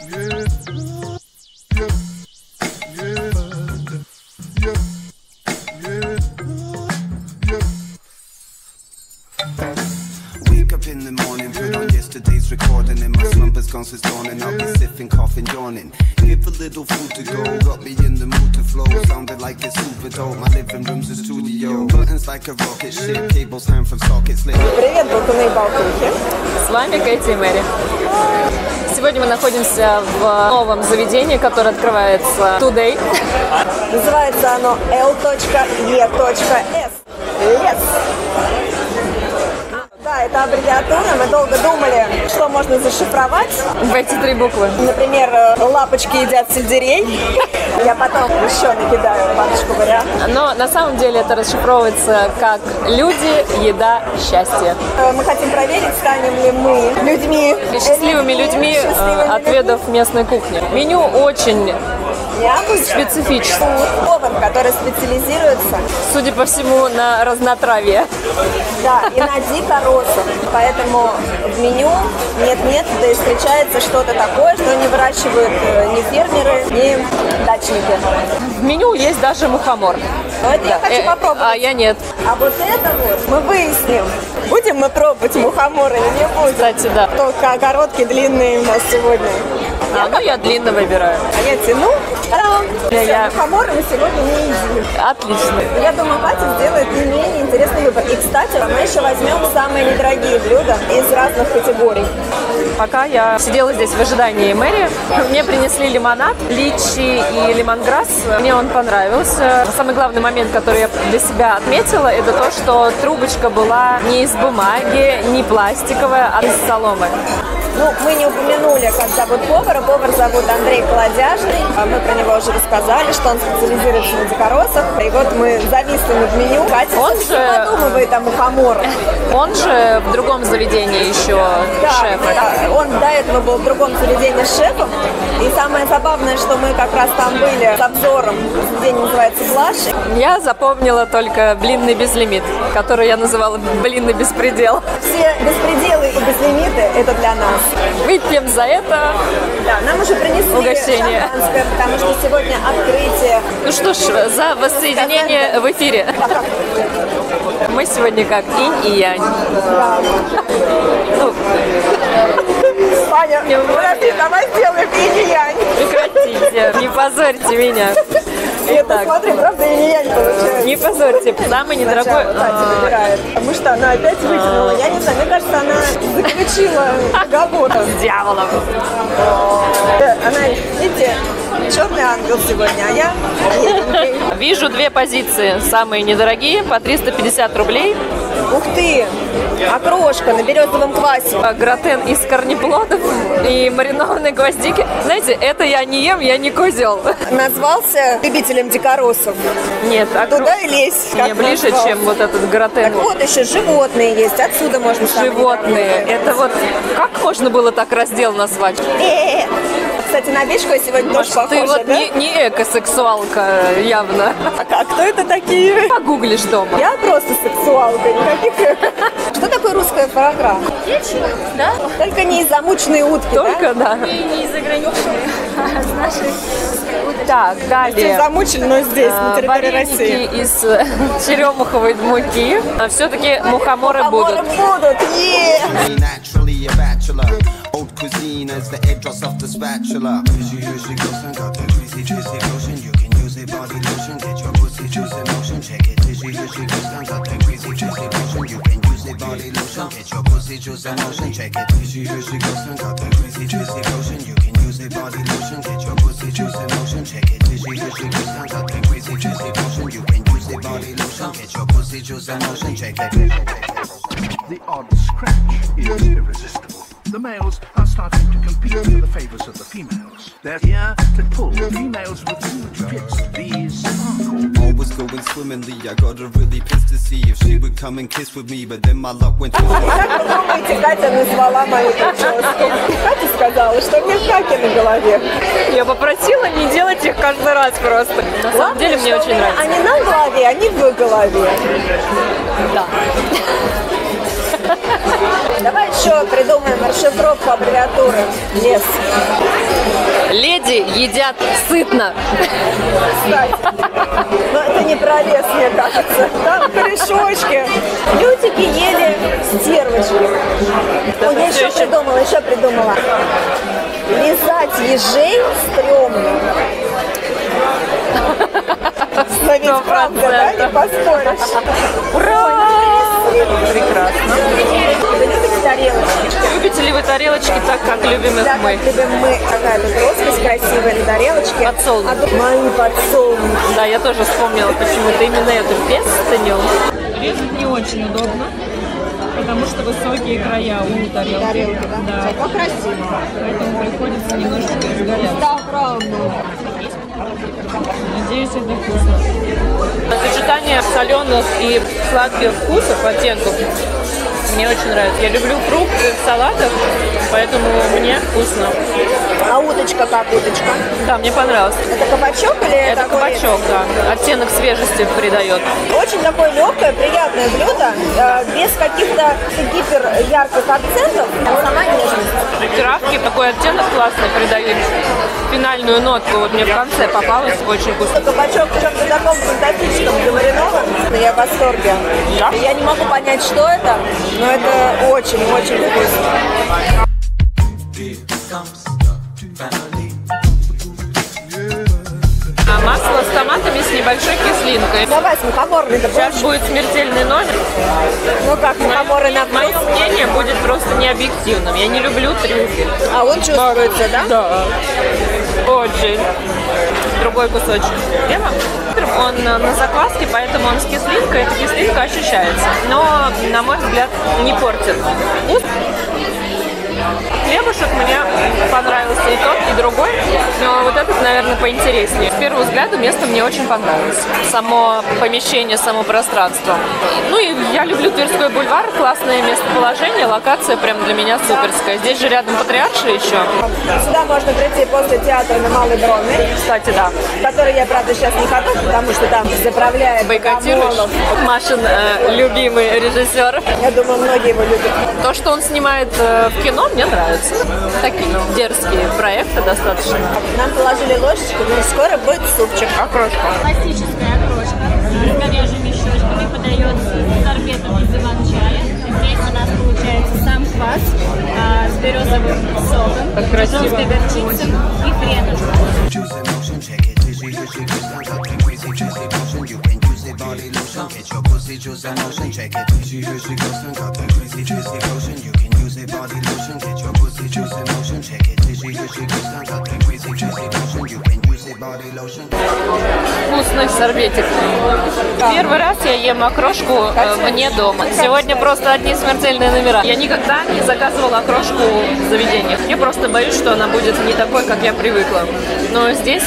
In the morning, put on yesterday's recording, and my slumber's gone since dawning. I'll be sniffing, coughing, yawning. Give a little food to go, got me in the mood to flow. Sounded like it's super dope. My living room's a studio. Buttons like a rocket ship, cables hang from sockets lit. Привет, болтуны и болтухи. С вами Кэти и Мэри. Сегодня мы находимся в новом заведении, которое открывается Today. Называется оно L.E.S. Лес. Да, это аббревиатура. Мы долго думали, что можно зашифровать. В эти три буквы. Например, лапочки едят сельдерей. Я потом еще накидаю парочку вариантов. Но на самом деле это расшифровывается как «люди, еда, счастье». Мы хотим проверить, станем ли мы людьми. Счастливыми людьми, отведав местной кухни. Меню очень специфическое. Повар, который специализируется, судя по всему, на разнотравье. Да, и на дикоросах. Поэтому в меню нет-нет, да и встречается что-то такое, что не выращивают ни фермеры, ни дачники. В меню есть даже мухомор. Но это я хочу попробовать. А я нет. А вот это вот мы выясним. Будем мы пробовать мухомор или не будем? Кстати, да. Только короткие, длинные у нас сегодня. Ну я длинно выбираю. А я тяну. Все, мухомор мы сегодня не едим. Отлично. Я думаю, Катя сделает не менее интересный выбор. И, кстати, мы еще возьмем самые недорогие блюда из разных категорий. Пока я сидела здесь в ожидании Мэри, мне принесли лимонад, личи и лемонграсс. Мне он понравился. Самый главный момент, который я для себя отметила, это то, что трубочка была не из бумаги, не пластиковая, а из соломы. Ну, мы не упомянули, как зовут повара. Повар зовут Андрей Колодяжный. Мы про него уже рассказали, что он специализируется на дикоросах. И вот мы зависли над меню. Катя он же подумывает о мухоморах. Он же в другом заведении еще шеф. Да, он до этого был в другом заведении с шефом. И самое забавное, что мы как раз там были с обзором. Заведение называется «Блаш». Я запомнила только блинный безлимит, который я называла блинный беспредел. Все беспределы и безлимиты – это для нас. Выпьем за это. Да, нам уже принесли угощение, шампанское, потому что сегодня открытие. Ну что ж, за воссоединение в эфире. Мы сегодня как инь и янь. Да. Ну, Аня, подожди, давай сделаем инь и янь. Прекратите, не позорьте меня. Это, смотри, правда, инь и янь получается. Не позорьте, самый недорогой. Катя выбирает. Потому что она опять вытянула. Я не знаю, мне кажется, она заключила договор. С дьяволом. Она, видите, черный ангел сегодня, а я беленький. Вижу две позиции. Самые недорогие, по 350 рублей. Ух ты! Окрошка на березовом квасе. Гратен из корнеплодов и маринованной гвоздики. Знаете, это я не ем, я не козел. Назвался любителем дикоросов. Нет, туда и лезь. Не ближе, чем вот этот гратен. Так вот, еще животные есть. Отсюда можно животные. Это вот как можно было так раздел назвать? Кстати, на бичку я сегодня тоже похожа, ты вот да? не экосексуалка явно. А кто это такие? Погуглишь дома. Я просто сексуалка, никаких эко. Что такое русская программа? Да? Только не из замученной утки, только, да? И не из заграничной, а из нашей. Так, далее. Замучили, но здесь, на территории России. Из черемуховой муки. А все-таки мухоморы будут. Old cuisine as the edge off the spatula. Usually goes and got that greasy juicy lotion. You can use it body lotion, get your pussy juice in motion. Check it. Usually goes and got that greasy juicy lotion. You can use it body lotion, get your pussy juice in motion. Check it. Usually goes and got that greasy juicy lotion. You can use it body lotion, get your pussy juice in motion. Check it. Usually goes and got that greasy juicy lotion. You can use it body lotion, get your pussy juice in motion. Check it. The odd scratch is irresistible. The males are starting to compete for the favors of the females. They're here to pull females with huge tits. These are called... All was going swimmingly. I got her really pissed to see if she would come and kiss with me, but then my luck went to... Как вы думаете, Катя назвала мою прическу? Катя сказала, что у меня хаки на голове. Я попросила не делать их каждый раз просто. На самом деле мне очень нравится. Они на голове, они в голове. Да. Давай еще придумаем расшифровку аббревиатуры ЛЕС. Леди едят сытно. Кстати, но это не про лес, мне кажется. Там корешочки. Лютики ели стервочки. Ой, я еще придумала. Лизать ежей стрёмно. Но ведь правда, да, не поспоришь. Ура! Прекрасно. Вы любите тарелочки? Любите ли вы тарелочки так, как любим их Да, мы? как любим мы. Такая тут роспись красивая на тарелочке. Подсолнух. А тут мои подсолнухи. Да, я тоже вспомнила почему-то именно эту пестыню. Резать не очень удобно, потому что высокие края у тарелки. Тарелки, да? Зато красиво. Поэтому приходится немножечко изгаляться. Да, правда. Надеюсь, это вкусно. Сочетание соленых и сладких вкусов, оттенков мне очень нравится. Я люблю фрукты в салатах, поэтому мне вкусно. А уточка как уточка? Да, мне понравилось. Это кабачок или Это огурец? кабачок, да. Оттенок свежести придает. Очень такое легкое, приятное блюдо, без каких-то гипер ярких акцентов, а сама нежность. Травки, такой оттенок классный придает. Финальную нотку вот мне в конце попалась, очень вкусно. Кабачок в чем-то таком фантастическом, замаринован. Я в восторге. Да? Я не могу понять, что это, но это очень-очень вкусно. А масло с томатами с небольшой кислинкой. Давай с мухоморной. Сейчас будет смертельный номер. Ну как, мухоморы на Мое вкус? мнение будет просто необъективным. Я не люблю трюфель. А он чувствуется, да? Да. Очень. Другой кусочек. Хлеба. Он на закваске, поэтому он с кислинкой. Эта кислинка ощущается. Но, на мой взгляд, не портит вкус. Хлебушек мне понравился и тот, и другой, но вот этот, наверное, поинтереснее. С первого взгляда место мне очень понравилось. Само помещение, само пространство. Ну и я люблю Тверской бульвар, классное местоположение, локация прям для меня суперская. Здесь же рядом Патриарши еще. Сюда можно прийти после театра на Малой Бронной, Кстати, да. в который я, правда, сейчас не хожу, потому что там заправляет Бойкотируешь? Богомолов. Машин любимый режиссер. Я думаю, многие его любят. То, что он снимает в кино, мне нравится. Такие дерзкие проекты достаточно. Нам положили ложечку, но скоро будет супчик. Окрошка. Классическая окрошка с говяжьими щечками подается с сорбетом из иван-чая. Здесь у нас получается сам квас с березовым соком, Как красиво. жесткой горчицей и хреном. Juicy motion, check it. Fishy, fishy, goose, got that crazy, juicy motion. You can use it, body lotion. Get your pussy juice and motion, check it. Fishy, fishy, goose, got that crazy, juicy motion. You can use it, body lotion. Get your pussy juice and motion, check it. Fishy, fishy, goose, got that crazy, juicy motion. You can use it, body lotion. Вкусный сорбетик. Первый раз я ем окрошку вне дома. Сегодня просто одни смертельные номера. Я никогда не заказывала окрошку в заведениях. Я просто боюсь, что она будет не такой, как я привыкла. Но здесь,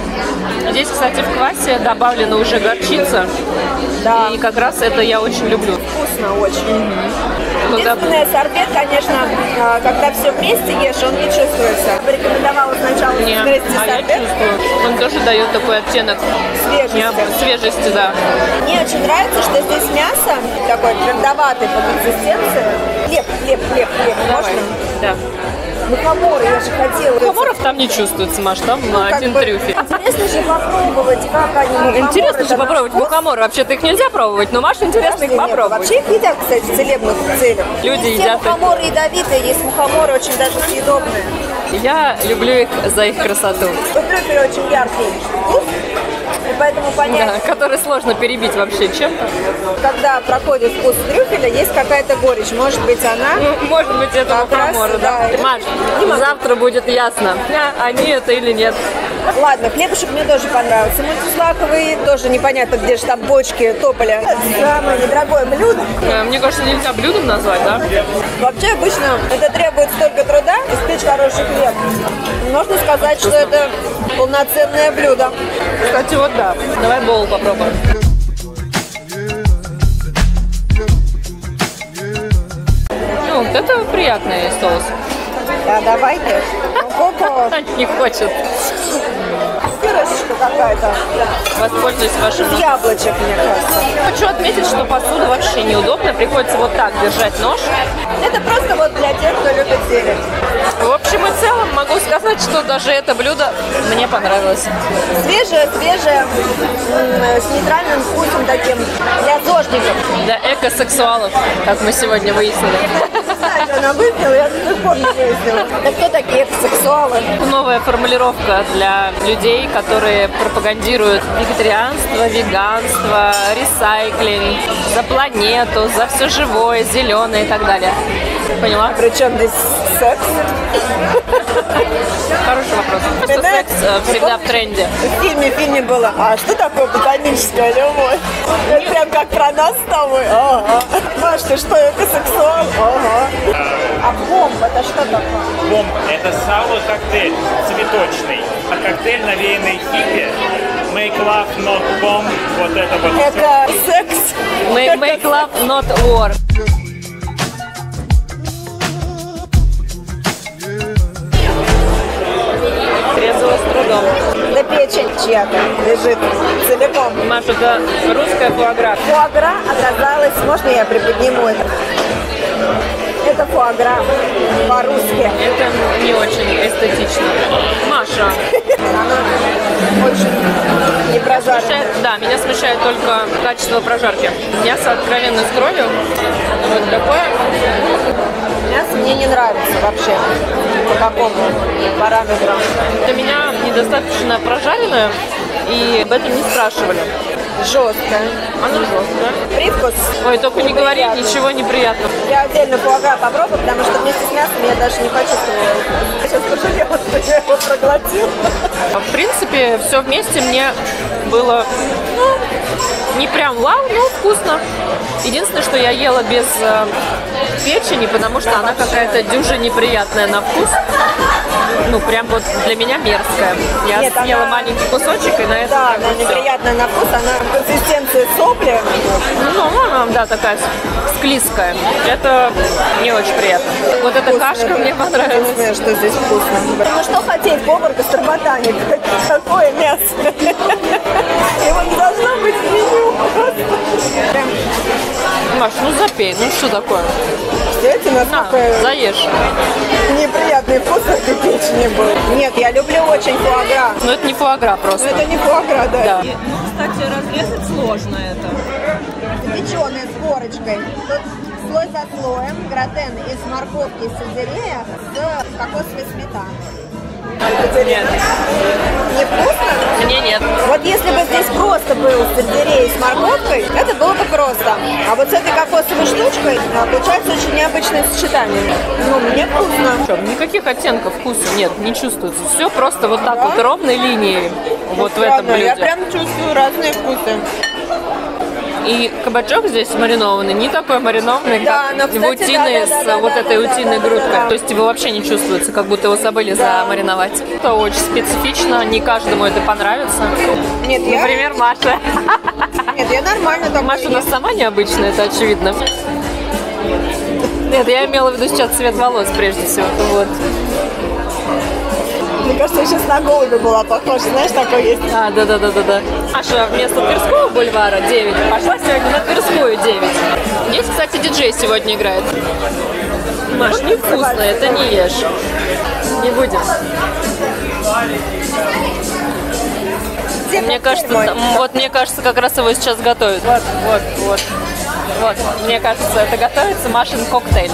кстати, в квасе добавлена уже горчица. Да. И как раз это я очень люблю. Вкусно очень. Когда- Единственное, сорбет, конечно, когда все вместе ешь, он не чувствуется. Я бы рекомендовала сначала Не, сгрести а я сорбет чувствую. Он тоже дает такой оттенок свежести. свежести, да. Мне очень нравится, что здесь мясо такое твердоватое по консистенции. Хлеб. Давай. Можно? Да. Мухоморы, я же хотела. Комаров там не чувствуется, Маш, там Как один бы трюфель. Интересно же попробовать, как они мухоморы. Интересно же попробовать мухоморы. Вообще-то их нельзя пробовать, но Маш интересно их попробовать. Вообще их едят, кстати, в целебных целях. Люди Не все едят их. мухоморы ядовитые, есть мухоморы очень даже съедобные. Я люблю их за их красоту, У трюфеля очень яркий вкус, и поэтому понять, да, который сложно перебить вообще чем-то. когда проходит вкус трюфеля, есть какая-то горечь. Может быть, она... Ну, может быть, это Как раз, мухоморы, да. да. Маш, Не могу. завтра будет ясно, они это или нет. Ладно, хлебушек мне тоже понравился. Мультизлаковый тоже непонятно, где же там бочки тополя. Самое недорогое блюдо. Мне кажется, нельзя блюдом назвать, да? Вообще обычно это требует столько труда испечь хороший хлеб. Можно сказать, что это полноценное блюдо. Кстати, вот да. Давай боул попробуем. Ну, вот это приятный соус. Да, давайте. Ого-го. Не хочет. кашечка какая-то. Воспользуюсь вашим. Из яблочек, мне кажется. Хочу отметить, что посуду вообще неудобно. Приходится вот так держать нож. Это просто вот для тех, кто любит зелень. В общем и целом могу сказать, что даже это блюдо мне понравилось. Свежее, с нейтральным вкусом таким для зожников. Для экосексуалов, как мы сегодня выяснили. Кстати, она выпила, я до сих пор не выяснила. Да кто такие экосексуалы? Новая формулировка для людей, которые пропагандируют вегетарианство, веганство, ресайклинг, за планету, за все живое, зеленое и так далее. Поняла? Причем здесь секс? Хороший вопрос. Просто секс всегда в тренде. В фильме было, а что такое платоническая любовь? Это прям как про нас с тобой. Ага. Маш, ты что, экосексуал? Ага. А бомб, это что такое? Бомб – это сало-коктейль цветочный. А коктейль, навеянный хиппи. Make love, not bomb. Вот это вот. Это секс? Make love, not war. Резала с трудом. Да печень чья-то лежит целиком. Маша, это русская фуагра. Фуагра оказалась, можно я приподниму это? Это фуагра по-русски. Это не очень эстетично. Маша. Она очень непрожаренная. Да, меня смущает только качество прожарки. Мясо откровенно с кровью. Вот такое. Мясо мне не нравится вообще. По какому параметру? Для меня недостаточно прожаренное, и об этом не спрашивали. Жесткая. Она жесткая. Привкус. Ой, только не говори неприятный. ничего неприятного. Я отдельно фуагра попробую, потому что вместе с мясом я даже не почувствовала. Я сейчас пожалела, что я его проглотила. В принципе, все вместе мне было, не прям вау, но вкусно. Единственное, что я ела без печени, потому что она какая-то дюже неприятная на вкус. Ну, прям вот для меня мерзкая. Я Нет, съела она- маленький кусочек, и на этом Да, как бы она всё. неприятная на вкус, она консистенции сопли. Ну, она, да, такая склизкая. Это не очень приятно. Вот эта Вкусно. кашка мне Я не понравилась. знаю, что здесь вкусно. Ну что хотеть, повар гастроботаник. Какое мясо? Его не должно быть в меню. Прям, Маш, ну запей, ну что такое? представляете, На, насколько заешь. неприятный вкус этой печени был. Нет, я люблю очень фуагра. Но это не фуагра Но просто. это не фуагра, да. Да. Кстати, разрезать сложно это. Печеные с корочкой. Тут слой за слоем, гратен из морковки и сельдерея с кокосовой сметаной. Нет. Невкусно? Мне нет. Вот если бы здесь просто был сельдерей с морковкой, это было бы просто. А вот с этой кокосовой штучкой получается очень необычное сочетание. Ну, мне вкусно. Никаких оттенков вкуса нет, не чувствуется. Все просто вот так вот ровной линией. Вот в этом блюде. Я прям чувствую разные вкусы. И кабачок здесь маринованный, не такой маринованный, Да, как но, в кстати, утиной да, с вот этой утиной грудкой. да. То есть его вообще не чувствуется, как будто его забыли замариновать. Это очень специфично, не каждому это понравится. Нет, Например, Маша. Нет, я нормально так. Маша у нас сама необычная, это очевидно. Нет, я имела в виду сейчас цвет волос прежде всего. Вот. Мне кажется, я сейчас на голубя была похожа. Знаешь, такой есть. А, да. Маша вместо Тверского бульвара 9 пошла сегодня на Тверскую 9. Здесь, кстати, диджей сегодня играет. Маш, невкусно, это не ешь. Не будем. Мне кажется, мне кажется, как раз его сейчас готовят. Вот. Мне кажется, это готовится Машин коктейль.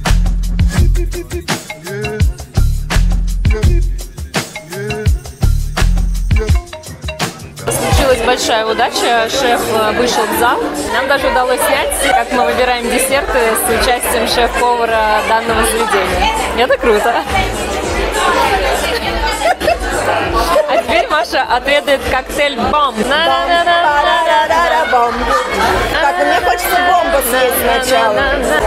Случилась большая удача, шеф вышел в зал. Нам даже удалось снять, как мы выбираем десерты с участием шеф-повара данного заведения. Это круто. А теперь Маша отведает коктейль «Бомб». Так, мне хочется бомбу съесть сначала.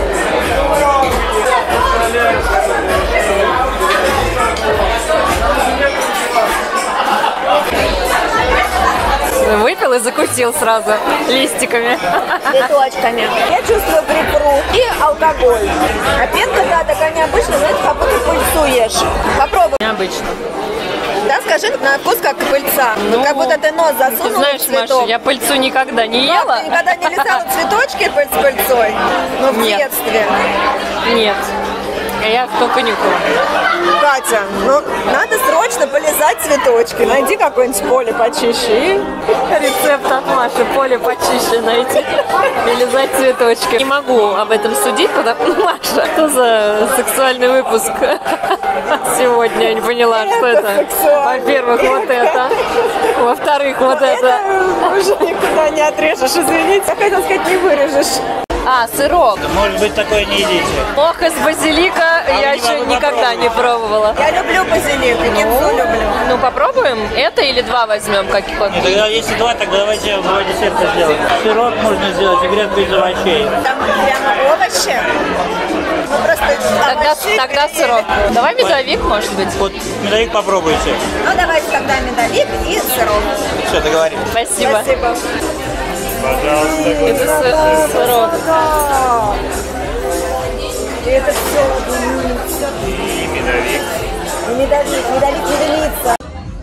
Выпил и закусил сразу листиками. Цветочками. Я чувствую прикру и алкоголь. А пенка, да, такая необычная, знаете, как будто пыльцу ешь. Попробуй. Необычно. Да, скажи, на вкус как пыльца. Ну, как будто ты нос засунул. Ты знаешь, в цветок. Маша, я пыльцу никогда не Как, ела. ты никогда не лизала цветочки с пыльцой? Ну, в Нет. детстве. Нет. Я только нюхала. Катя, ну надо срочно полизать цветочки. Найди какое-нибудь поле почище. Рецепт от Маши. Поле почище найти. И лизать цветочки. Не могу об этом судить, потому что Маша, что за сексуальный выпуск сегодня? Я не поняла, что это. сексуальный. Во-первых, вот это. Во-вторых, вот это. Уже никуда не отрежешь, извините. Я хотела сказать, не вырежешь. А, сырок. Может быть, такое не едите. Ох, из базилика я не еще могу никогда не пробовала. Я люблю базилик, и кинзу люблю. Ну, попробуем. Это или два возьмем? Каких? Тогда если два, тогда давайте два десерта сделаем. Сырок можно сделать и гренку из овощей. Там прямо овощи. Ну, просто Тогда сырок. Давай медовик, может быть. Вот медовик попробуйте. Ну, давайте тогда медовик и сырок. Все, договорились. Спасибо. Спасибо. Пожалуйста. Это сырок. Да. И это все. И медовик. Медовик не делится.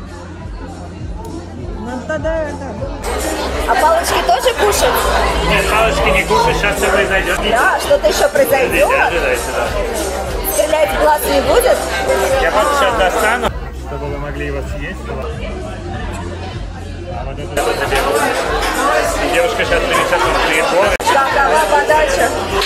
А палочки тоже кушать? Нет, палочки не кушай, сейчас все произойдет. Да, что-то еще произойдет. Ожидайте, да. Стрелять в глаз не будет? Я просто сейчас достану, чтобы вы могли его съесть. А вот это заберу. Девушка сейчас принесет вам приборы. Какова подача?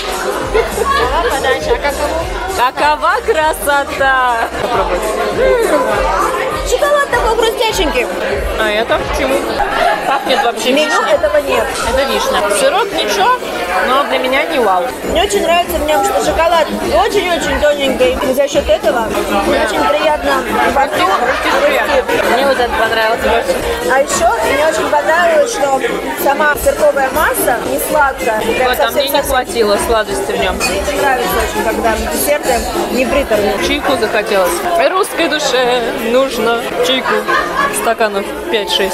Какова красота! Попробуй. Шоколад такой хрустященький. А это почему? Пахнет вообще Меню вишней. этого нет. Это вишня. Сырок ничего, но для меня не вау. Мне очень нравится в нем, что шоколад очень-очень тоненький. И за счет этого очень приятно во рту хрустит. Мне вот это понравилось больше. А еще мне очень понравилось, что сама сырковая масса не сладкая. Прям Вот, а мне не совсем-совсем. хватило сладости в нем. Мне это нравится очень, когда десерты не приторные. Чайку захотелось. Русской душе нужно чайку. Стаканов 5-6.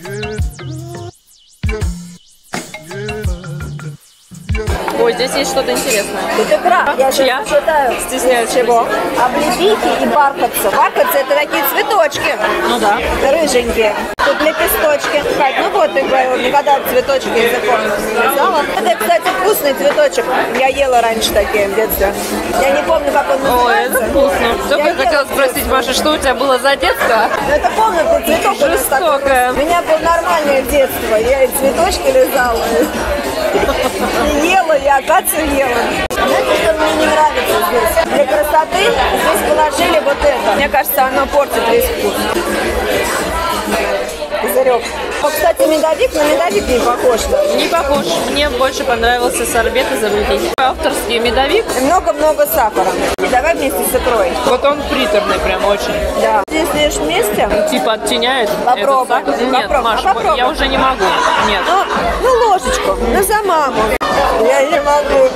Ой, здесь есть что-то интересное. Это прав. Я Я сейчас читаю. стесняюсь Чего? Облепихи и бархатцы. Бархатцы это такие цветочки. Ну да. Рыженькие. Тут лепесточки. Кать, ну вот ты говорила, никогда цветочки языком не лизала. Это, кстати, вкусный цветочек. Я ела раньше такие в детстве. Я не помню, как он Ой, называется. это вкусно. Только я хотела ела спросить, Маша, что у тебя было за детство? Это комнатный цветок. у нас такой. Жестокое. У меня было нормальное детство. Я и цветочки лизала. И ела, и акацию ела. Знаете, что мне не нравится здесь? Для красоты здесь положили вот это. Мне кажется, оно портит весь вкус. Козырек. Вот, кстати, медовик на медовик не похож. Да? Не похож. Мне больше понравился сорбет из облепихи. Авторский медовик. И много-много сахара. И давай вместе с икрой. Вот он приторный прям очень. Да. Если ешь вместе, Типа оттеняет. Попробуй. этот сахар. Нет, Попробуй. Маша, Попробуй. я уже не могу. Нет. ну ложечку, ну за маму. Я не могу.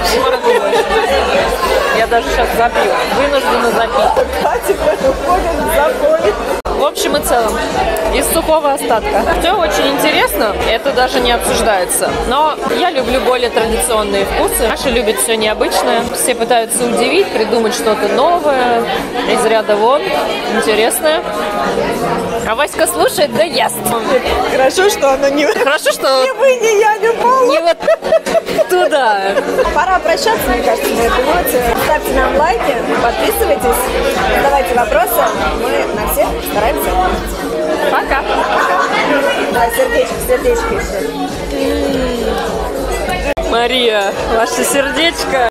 Я даже сейчас запью. Вынуждена запить. Катя уходит в запой. В общем и целом, из сухого остатка. Все очень интересно, это даже не обсуждается. Но я люблю более традиционные вкусы. Маша любит все необычное. Все пытаются удивить, придумать что-то новое, из ряда вон, интересное. А Васька слушает, да ест. Хорошо, что она не... Хорошо, что Ни вы, ни я не упала. не вот туда. Пора прощаться, мне кажется, на этой ноте. Ставьте нам лайки, подписывайтесь, задавайте вопросы. Мы на всех стараемся. Пока. Да, сердечко еще. Мария, ваше сердечко.